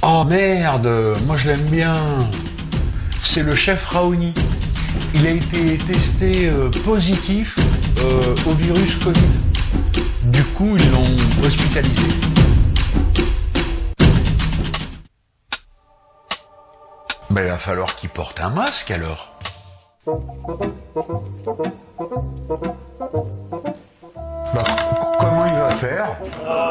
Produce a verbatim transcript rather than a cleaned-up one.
Oh merde, moi je l'aime bien. C'est le chef Raoni. Il a été testé euh, positif euh, au virus Covid. Du coup, ils l'ont hospitalisé. Ben, il va falloir qu'il porte un masque alors. Bah, comment il va faire ?